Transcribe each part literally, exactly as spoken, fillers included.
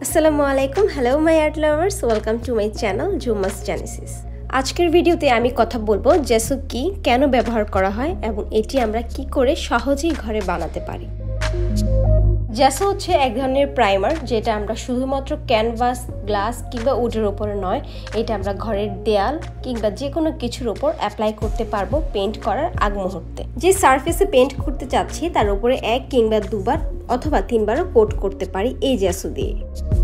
আসসালামু আলাইকুম hello my art lovers welcome to my channel Zuma's Genesis. আজকের ভিডিওতে আমি কথা বলবো জেসো কি, কেন ব্যবহার করা হয় এবং এটি আমরা কি করে সহজেই ঘরে বানাতে পারি। জেসো হচ্ছে এক ধরনের প্রাইমার, যেটা আমরা শুধুমাত্র ক্যানভাস, গ্লাস কিংবা উডের ওপরে নয়, এটা আমরা ঘরের দেয়াল কিংবা যে কোনো কিছুর ওপর অ্যাপ্লাই করতে পারবো পেইন্ট করার আগ মুহূর্তে। যে সারফেসে পেইন্ট করতে চাচ্ছি তার উপরে এক কিংবা দুবার অথবা তিনবারও কোট করতে পারি এই জেসো দিয়ে।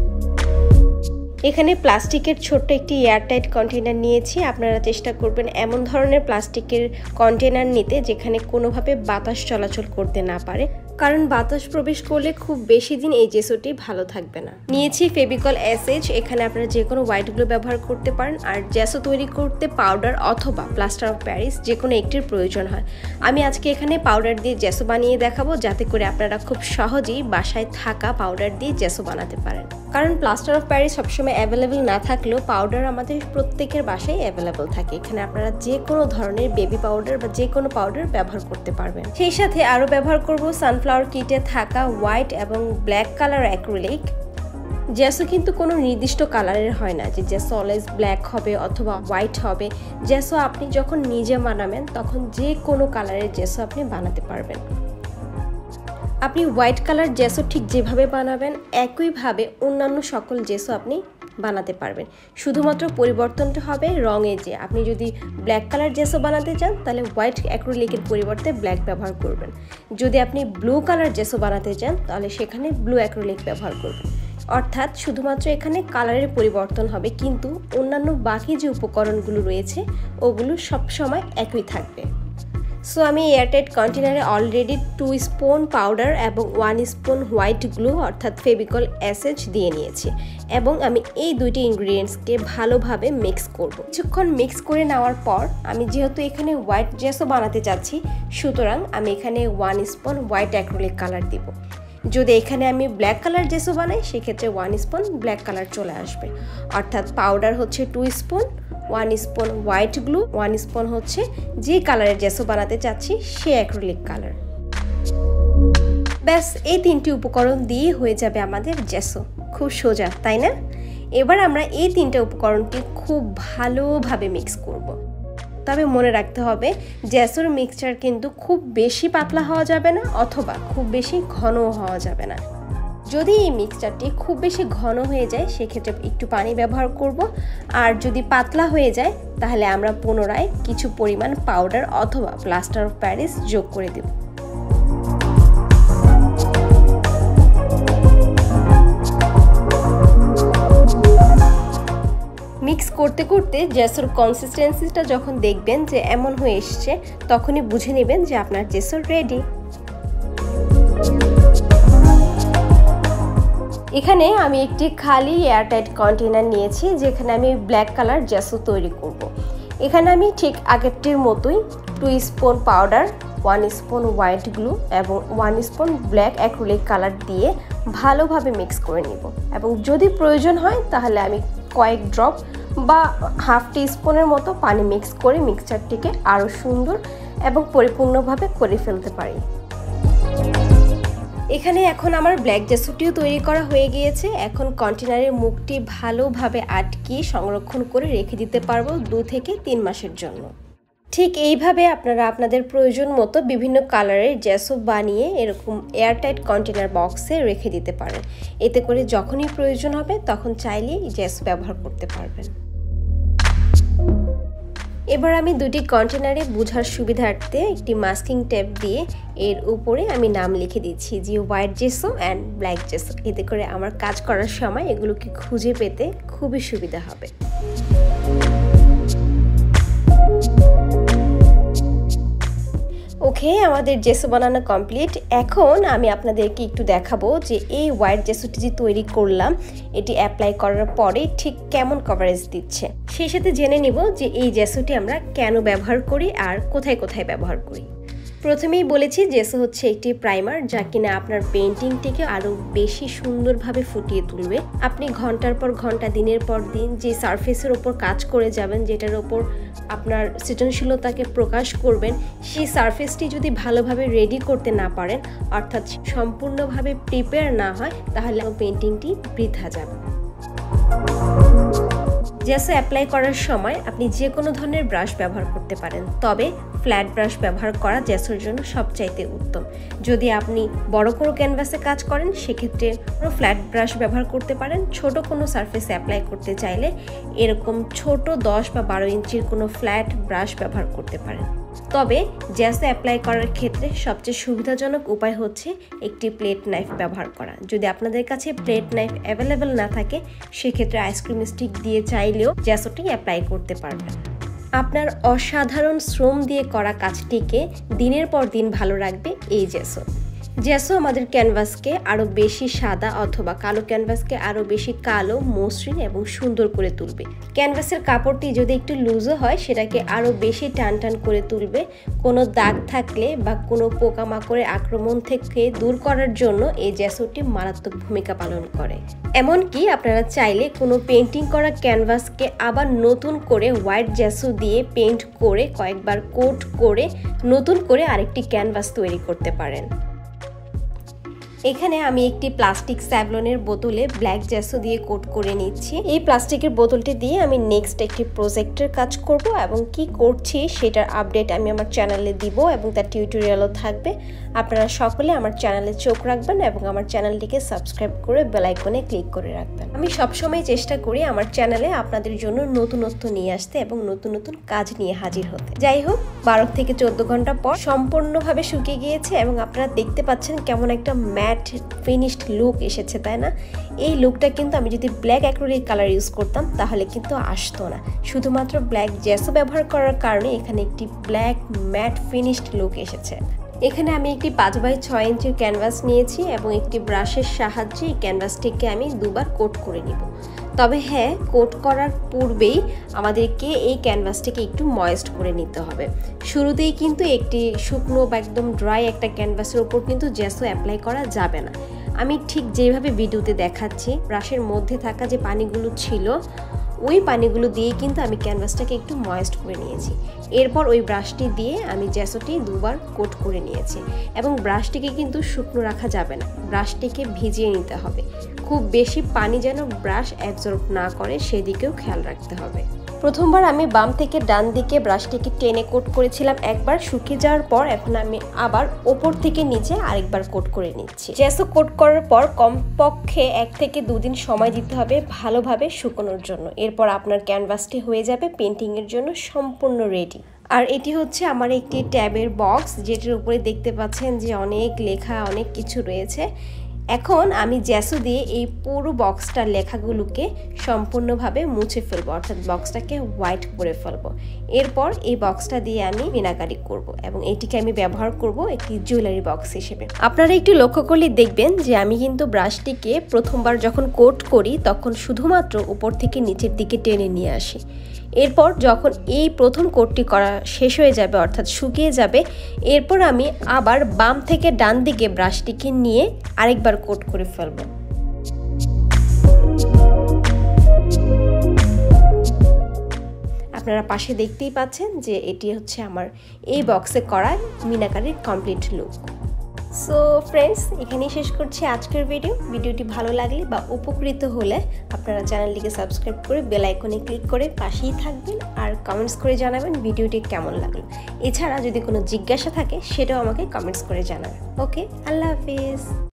এখানে প্লাস্টিকের ছোট্ট একটি এয়ারটাইট কন্টেনার নিয়েছি। আপনারা চেষ্টা করবেন এমন ধরনের প্লাস্টিকের কন্টেনার নিতে যেখানে কোনোভাবে বাতাস চলাচল করতে না পারে, কারণ বাতাস প্রবেশ করলে খুব বেশি দিন এই জেসোটি ভালো থাকবে না। নিয়েছি ফেভিকল এসএইচ, এখানে আপনারা যে কোনো হোয়াইট গ্লু ব্যবহার করতে পারেন। আর জেসো তৈরি করতে পাউডার অথবা প্লাস্টার অফ প্যারিস যে কোনো একটির প্রয়োজন হয়। আমি আজকে এখানে পাউডার দিয়ে জেসো বানিয়ে দেখাবো, যাতে করে আপনারা খুব সহজেই বাসায় থাকা পাউডার দিয়ে জেসো বানাতে পারেন। কারণ প্লাস্টার অফ প্যারিস সবসময় অ্যাভেলেবেল না থাকলেও পাউডার আমাদের প্রত্যেকের বাসায় অ্যাভেলেবেল থাকে। এখানে আপনারা যে কোনো ধরনের বেবি পাউডার বা যে কোনো পাউডার ব্যবহার করতে পারবেন। সেই সাথে আরও ব্যবহার করব সানফ্লাওয়ার কিটে থাকা হোয়াইট এবং ব্ল্যাক কালার অ্যাক্রিলিক। জেসো কিন্তু কোনো নির্দিষ্ট কালারের হয় না যে জেসো অলওয়েজ ব্ল্যাক হবে অথবা হোয়াইট হবে। জেসো আপনি যখন নিজে বানাবেন তখন যে কোনো কালারের জেসো আপনি বানাতে পারবেন। আপনি হোয়াইট কালার জেসো ঠিক যেভাবে বানাবেন একইভাবে অন্যান্য সকল জেসো আপনি বানাতে পারবেন। শুধুমাত্র পরিবর্তনটা হবে রঙে। যে আপনি যদি ব্ল্যাক কালার জেসো বানাতে চান তাহলে হোয়াইট অ্যাক্রিলিকের পরিবর্তে ব্ল্যাক ব্যবহার করবেন। যদি আপনি ব্লু কালার জেসো বানাতে চান তাহলে সেখানে ব্লু অ্যাক্রিলিক ব্যবহার করবেন। অর্থাৎ শুধুমাত্র এখানে কালারের পরিবর্তন হবে, কিন্তু অন্যান্য বাকি যে উপকরণগুলো রয়েছে ওগুলো সবসময় একই থাকবে। সো আমি এয়ারটাইট কন্টেনারে অলরেডি টু স্পুন পাউডার এবং ওয়ান স্পুন হোয়াইট গ্লু অর্থাৎ ফেভিকল এসএইচ দিয়ে নিয়েছি এবং আমি এই দুইটি ইনগ্রিডিয়েন্টসকে ভালোভাবে মিক্স করব। কিছুক্ষণ মিক্স করে নেওয়ার পর আমি যেহেতু এখানে হোয়াইট জেসো বানাতে চাচ্ছি, সুতরাং আমি এখানে one spoon white acrylic colour দিব। যদি এখানে আমি ব্ল্যাক কালার জেসো বানাই সেক্ষেত্রে ওয়ান স্পুন ব্ল্যাক কালার চলে আসবে। অর্থাৎ পাউডার হচ্ছে two spoon, one spoon white glue, one spoon হচ্ছে যে কালারের জেসো বানাতে চাচ্ছি সে অ্যাক্রিলিক কালার। ব্যাস এই তিনটি উপকরণ দিয়ে হয়ে যাবে আমাদের জেসো। খুব সোজা, তাই না? এবার আমরা এই তিনটা উপকরণকে খুব ভালোভাবে মিক্স করব। তবে মনে রাখতে হবে জেসোর মিক্সচার কিন্তু খুব বেশি পাতলা হওয়া যাবে না অথবা খুব বেশি ঘনও হওয়া যাবে না। যদি এই মিক্সচারটি খুব বেশি ঘন হয়ে যায় সেক্ষেত্রে একটু পানি ব্যবহার করব, আর যদি পাতলা হয়ে যায় তাহলে আমরা পুনরায় কিছু পরিমাণ পাউডার অথবা প্লাস্টার অফ প্যারিস যোগ করে দেব। মিক্স করতে করতে জেসোর কনসিস্টেন্সিটা যখন দেখবেন যে এমন হয়ে এসছে তখনই বুঝে নেবেন যে আপনার জেসো রেডি। এখানে আমি একটি খালি এয়ারটাইট কন্টেনার নিয়েছি যেখানে আমি ব্ল্যাক কালার জেসো তৈরি করব। এখানে আমি ঠিক আগেরটির মতোই two spoon powder, one spoon white glue এবং one spoon black acrylic colour দিয়ে ভালোভাবে মিক্স করে নিব এবং যদি প্রয়োজন হয় তাহলে আমি কয়েক ড্রপ বা হাফ টি স্পুনের মতো পানি মিক্স করে মিক্সচারটিকে আরও সুন্দর এবং পরিপূর্ণভাবে করে ফেলতে পারি। এখানে এখন আমার ব্ল্যাক জেসোটিও তৈরি করা হয়ে গিয়েছে। এখন কন্টেনারের মুখটি ভালোভাবে আটকিয়ে সংরক্ষণ করে রেখে দিতে পারবো দু থেকে তিন মাসের জন্য। ঠিক এইভাবে আপনারা আপনাদের প্রয়োজন মতো বিভিন্ন কালারের জেসো বানিয়ে এরকম এয়ারটাইট কন্টেনার বক্সে রেখে দিতে পারেন। এতে করে যখনই প্রয়োজন হবে তখন চাইলেই জেসো ব্যবহার করতে পারবেন। এবার আমি দুটি কন্টেনারে বোঝার সুবিধার্থে একটি মাস্কিং টেপ দিয়ে এর উপরে আমি নাম লিখে দিচ্ছি যে white gesso and black gesso. এতে করে আমার কাজ করার সময় এগুলোকে খুঁজে পেতে খুবই সুবিধা হবে। ওকে, আমাদের জেসো বানানো কমপ্লিট। এখন আমি আপনাদেরকে একটু দেখাবো যে এই হোয়াইট জেসোটি যে তৈরি করলাম এটি অ্যাপ্লাই করার পরে ঠিক কেমন কভারেজ দিচ্ছে। সেই সাথে জেনে নিব যে এই জেসোটি আমরা কেন ব্যবহার করি আর কোথায় কোথায় ব্যবহার করি। প্রথমেই বলেছি জেসো হচ্ছে একটি প্রাইমার যা কিনা আপনার পেইন্টিংটিকে আরও বেশি সুন্দরভাবে ফুটিয়ে তুলবে। আপনি ঘন্টার পর ঘন্টা দিনের পর দিন যে সারফেসের ওপর কাজ করে যাবেন, যেটার ওপর আপনার সৃজনশীলতাকে প্রকাশ করবেন, সেই সারফেসটি যদি ভালোভাবে রেডি করতে না পারেন, অর্থাৎ সম্পূর্ণভাবে প্রিপেয়ার না হয়, তাহলে পেইন্টিংটি বৃথা যাবে। জেসো অ্যাপ্লাই করার সময় আপনি যে কোনো ধরনের ব্রাশ ব্যবহার করতে পারেন, তবে ফ্ল্যাট ব্রাশ ব্যবহার করা জেসোর জন্য সবচাইতে উত্তম। যদি আপনি বড় কোনো ক্যানভাসে কাজ করেন সেক্ষেত্রে কোনো ফ্ল্যাট ব্রাশ ব্যবহার করতে পারেন। ছোট কোনো সারফেসে অ্যাপ্লাই করতে চাইলে এরকম ছোট দশ বা বারো ইঞ্চির কোনো ফ্ল্যাট ব্রাশ ব্যবহার করতে পারেন। তবে জেসো অ্যাপ্লাই করার ক্ষেত্রে সবচেয়ে সুবিধাজনক উপায় হচ্ছে একটি প্লেট নাইফ ব্যবহার করা। যদি আপনাদের কাছে প্লেট নাইফ অ্যাভেলেবেল না থাকে সেক্ষেত্রে আইসক্রিম স্টিক দিয়ে চাইলেও জেসোটি অ্যাপ্লাই করতে পারবেন। আপনার অসাধারণ শ্রম দিয়ে করা কাজটিকে দিনের পর দিন ভালো রাখবে এই জেসো। জেসো আমাদের ক্যানভাসকে আরও বেশি সাদা অথবা কালো ক্যানভাসকে আরও বেশি কালো, মসৃণ এবং সুন্দর করে তুলবে। ক্যানভাসের কাপড়টি যদি একটু লুজও হয় সেটাকে আরও বেশি টান টান করে তুলবে। কোনো দাগ থাকলে বা কোনো পোকামাকড়ের আক্রমণ থেকে দূর করার জন্য এই জেসোটি মারাত্মক ভূমিকা পালন করে। এমনকি আপনারা চাইলে কোনো পেন্টিং করা ক্যানভাসকে আবার নতুন করে হোয়াইট জেসো দিয়ে পেইন্ট করে কয়েকবার কোট করে নতুন করে আরেকটি ক্যানভাস তৈরি করতে পারেন। এখানে আমি একটি প্লাস্টিক স্যাভলনের বোতলে ব্ল্যাক জেসো দিয়ে কোট করে নিচ্ছি। এই প্লাস্টিকের বোতলটি দিয়ে আমি নেক্সট একটি প্রজেক্টের কাজ করব এবং কি করছি সেটার আপডেট আমি আমার চ্যানেলে দিব এবং তার টিউটোরিয়ালও থাকবে। আপনারা সকলে আমার চ্যানেলে চোখ রাখবেন এবং আমার চ্যানেলটিকে সাবস্ক্রাইব করে বেল আইকনে ক্লিক করে রাখবেন। আমি সবসময় চেষ্টা করি আমার চ্যানেলে আপনাদের জন্য নতুনত্ব নিয়ে আসতে এবং নতুন নতুন কাজ নিয়ে হাজির হতে। যাই হোক, বারো থেকে চোদ্দ ঘন্টা পর সম্পূর্ণভাবে শুকিয়ে গিয়েছে এবং আপনারা দেখতে পাচ্ছেন কেমন একটা ম্যাট ফিনিশড লুক এসেছে, তাই না? এই লুকটা কিন্তু আমি যদি ব্ল্যাক অ্যাক্রিলিক কালার ইউজ করতাম তাহলে কিন্তু আসতো না। শুধুমাত্র ব্ল্যাক জেসো ব্যবহার করার কারণে এখানে একটি ব্ল্যাক ম্যাট ফিনিশড লুক এসেছে। এখানে আমি একটি পাঁচ বাই ছয় ইঞ্চির ক্যানভাস নিয়েছি এবং একটি ব্রাশের সাহায্যে এই ক্যানভাসটিকে আমি দুবার কোট করে নিব। তবে হ্যাঁ, কোট করার পূর্বেই আমাদেরকে এই ক্যানভাসটিকে একটু ময়েস্ট করে নিতে হবে। শুরুতেই কিন্তু একটি শুকনো বা একদম ড্রাই একটা ক্যানভাসের ওপর কিন্তু জেসো অ্যাপ্লাই করা যাবে না। আমি ঠিক যেভাবে ভিডিওতে দেখাচ্ছি ব্রাশের মধ্যে থাকা যে পানিগুলো ছিল ওই পানিগুলো দিয়ে কিন্তু আমি ক্যানভাসটাকে একটু ময়েস্ট করে নিয়েছি। এরপর ওই ব্রাশটি দিয়ে আমি জেসোটি দুবার কোট করে নিয়েছি এবং ব্রাশটিকে কিন্তু শুকনো রাখা যাবে না, ব্রাশটিকে ভিজিয়ে নিতে হবে। খুব বেশি পানি যেন ব্রাশ অ্যাবজর্ব না করে সেদিকেও খেয়াল রাখতে হবে। প্রথমবার আমি বাম থেকে ডান দিকে ব্রাশটিকে টেনে কোট করেছিলাম একবার, শুকিয়ে যাওয়ার পর এখন আমি আবার ওপর থেকে নিচে আরেকবার কোট করে নিচ্ছি। জেসো কোট করার পর কমপক্ষে এক থেকে দুদিন সময় দিতে হবে ভালোভাবে শুকোনোর জন্য। এরপর আপনার ক্যানভাসটি হয়ে যাবে পেন্টিংয়ের জন্য সম্পূর্ণ রেডি। আর এটি হচ্ছে আমার একটি ট্যাবের বক্স, যেটির উপরে দেখতে পাচ্ছেন যে অনেক লেখা, অনেক কিছু রয়েছে। এখন আমি জেসো দিয়ে এই পুরো বক্সটার লেখাগুলোকে সম্পূর্ণভাবে মুছে ফেলবো, অর্থাৎ বক্সটাকে হোয়াইট করে ফেলবো। এরপর এই বক্সটা দিয়ে আমি মিনাকারি করব এবং এটিকে আমি ব্যবহার করব একটি জুয়েলারি বক্স হিসেবে। আপনারা একটু লক্ষ্য করলে দেখবেন যে আমি কিন্তু ব্রাশটিকে প্রথমবার যখন কোট করি তখন শুধুমাত্র উপর থেকে নিচের দিকে টেনে নিয়ে আসি। এরপর যখন এই প্রথম কোটটি করা শেষ হয়ে যাবে অর্থাৎ শুকিয়ে যাবে, এরপর আমি আবার বাম থেকে ডান দিকে ব্রাশটিকে নিয়ে আরেকবার কোট করে ফেলবো। আপনারা পাশে দেখতেই পাচ্ছেন যে এটি হচ্ছে আমার এই বক্সে করা মিনাকারির কমপ্লিট লুক। সো ফ্রেন্ডস, এখানেই শেষ করছি আজকের ভিডিও। ভিডিওটি ভালো লাগলে বা উপকৃত হলে আপনারা চ্যানেলটিকে সাবস্ক্রাইব করে বেল আইকনে ক্লিক করে পাশেই থাকবেন আর কমেন্টস করে জানাবেন ভিডিওটি কেমন লাগলো। এছাড়া যদি কোনো জিজ্ঞাসা থাকে সেটাও আমাকে কমেন্টস করে জানাবেন। ওকে, আল্লাহ হাফিজ।